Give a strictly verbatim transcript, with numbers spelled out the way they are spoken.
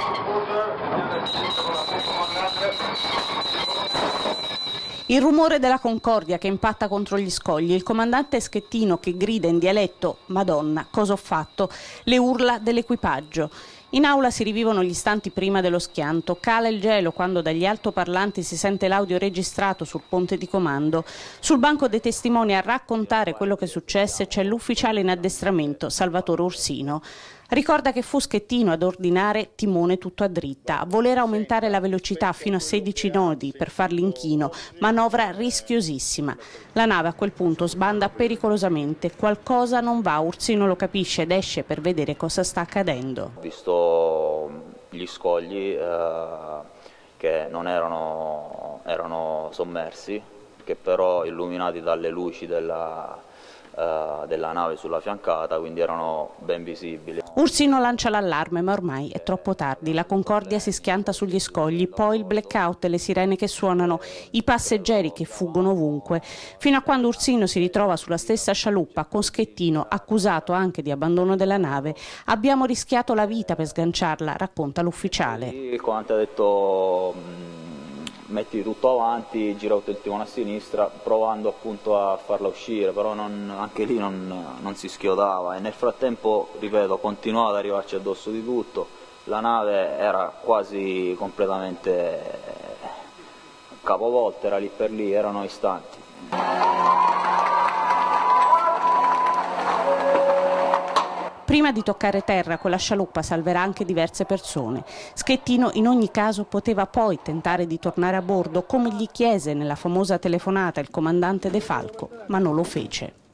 Il rumore della Concordia che impatta contro gli scogli, il comandante Schettino che grida in dialetto «Madonna, cosa ho fatto?», le urla dell'equipaggio. In aula si rivivono gli istanti prima dello schianto, cala il gelo quando dagli altoparlanti si sente l'audio registrato sul ponte di comando. Sul banco dei testimoni a raccontare quello che successe c'è l'ufficiale in addestramento, Salvatore Ursino. Ricorda che fu Schettino ad ordinare timone tutto a dritta, a voler aumentare la velocità fino a sedici nodi per far l'inchino, manovra rischiosissima. La nave a quel punto sbanda pericolosamente, qualcosa non va, Ursino lo capisce ed esce per vedere cosa sta accadendo. Ho visto gli scogli eh, che non erano, erano sommersi, che però illuminati dalle luci della... della nave sulla fiancata, quindi erano ben visibili. Ursino lancia l'allarme, ma ormai è troppo tardi. La Concordia si schianta sugli scogli, poi il blackout e le sirene che suonano, i passeggeri che fuggono ovunque, fino a quando Ursino si ritrova sulla stessa scialuppa con Schettino, accusato anche di abbandono della nave. Abbiamo rischiato la vita per sganciarla, racconta l'ufficiale. Il comandante ha detto metti tutto avanti, gira tutto il timone a sinistra, provando appunto a farla uscire, però non, anche lì non, non si schiodava e nel frattempo, ripeto, continuava ad arrivarci addosso di tutto, la nave era quasi completamente capovolta, era lì per lì, erano istanti. Prima di toccare terra, quella scialuppa salverà anche diverse persone. Schettino in ogni caso poteva poi tentare di tornare a bordo, come gli chiese nella famosa telefonata il comandante De Falco, ma non lo fece.